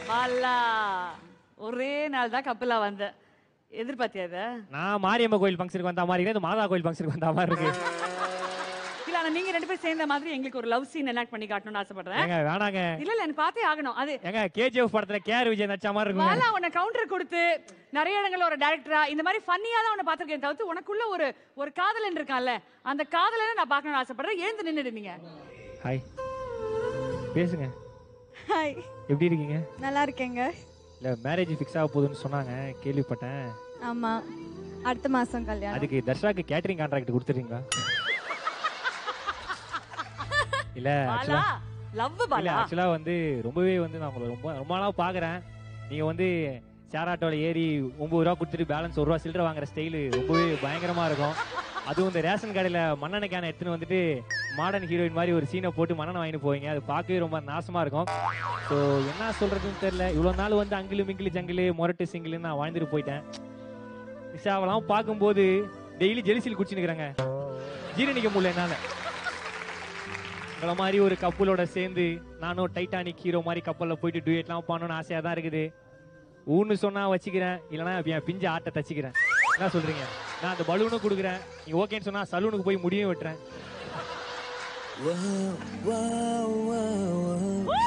பாலா ஒரே நாள் தான் கப்பலா வந்த. எதிர்பார்த்தியா இத? நான் மாரியம்மன் கோயில் ஃபங்க்ஷனுக்கு வந்த மாதிரி இருக்கு, மாதா கோயில் ஃபங்க்ஷனுக்கு வந்த மாதிரி இருக்கு. இல்ல ஆனா நீங்க ரெண்டு பேரும் சேர்ந்த மாதிரி எங்களுக்கு ஒரு லவ் சீன் எனாக்ட் பண்ணி காட்டணும்னு ஆசைப்படுறேன். ஏங்க வேணாங்க. இல்ல எனக்கு பார்த்தே ஆகணும். அது ஏங்க கேஜிஎஃப் படத்துல கேஆர் விஜய் நடிச்ச மாதிரி இருக்கு. பாலா உன்னை கவுண்டர் கொடுத்து நிறைய இடங்கள்ல ஒரு டைரக்டரா இந்த மாதிரி ஃபன்னியா தான் உன்னை பார்த்திருக்கேன் தவிர்த்து உனக்குள்ள ஒரு காதலன் இருக்கான்ல, அந்த காதலனை நான் பார்க்கணும்னு ஆசைப்படுறேன். எழுந்து நின்னுடுங்க. ஹாய் பேசுங்க. ஹாய் எப்படி இருக்கீங்க? நல்லா இருக்கேங்க. இல்ல மேரேஜ் ஃபிக்ஸ் ஆக போகுதுன்னு சொன்னாங்க, கேள்விப்பட்டேன். ஆமா, அடுத்த மாசம் கல்யாணம். அதுக்கு தர்ஷாக்கு கேட்டரிங் கான்ட்ராக்ட் கொடுத்துறீங்களா? இல்ல பாலா லவ் பாலா ஆக்சுவலா வந்து ரொம்பவே வந்து நான் உங்களை ரொம்ப நாளா பாக்குறேன். நீங்க வந்து ஷேர் ஆட்டோல ஏறி 9 ரூபா கொடுத்துட்டு பேலன்ஸ் 1 ரூபா சில்லற வாங்குற ஸ்டைலு ரொம்பவே பயங்கரமா இருக்கும். அதுவும் இந்த ரேஷன் கடையில மண்ணெண்ணெய் கேனை எடுத்துன்னு வந்துட்டு மாடர்ன் ஹீரோயின் மாதிரி ஒரு சீனை போட்டு மண்ணெண்ணெய் வாங்கிட்டு போவீங்க. அது பார்க்கவே ரொம்ப நாசமா இருக்கும். ஸோ என்ன சொல்றதுன்னு தெரியல. இவ்வளவு நாள் வந்து அங்கிலு மிங்கிலு ஜங்கிலு மொரட்டு சிங்கிள்னு நான் வாழ்ந்துட்டு போயிட்டேன். நிஷாவெல்லாம் பார்க்கும்போது டெய்லி ஜெலிசில் குடிச்சுன்னுக்குறாங்க, ஜீரணிக்க முடியல என்னால. உங்களை மாதிரி ஒரு கப்பலோட சேர்ந்து நானும் டைட்டானிக் ஹீரோ மாதிரி கப்பல்ல போயிட்டு டூயட்லாம் பண்ணணும்னு ஆசையா தான் இருக்குது. ஊன்னு சொன்னா வச்சுக்கிறேன், இல்லைன்னா என் பிஞ்ச ஆட்டை தச்சுக்கிறேன். என்ன சொல்றீங்க? நான் அந்த பலூனும் கொடுக்குறேன், நீங்க ஓகேன்னு சொன்னா சலூனுக்கு போய் முடியும் வெட்டுறேன்.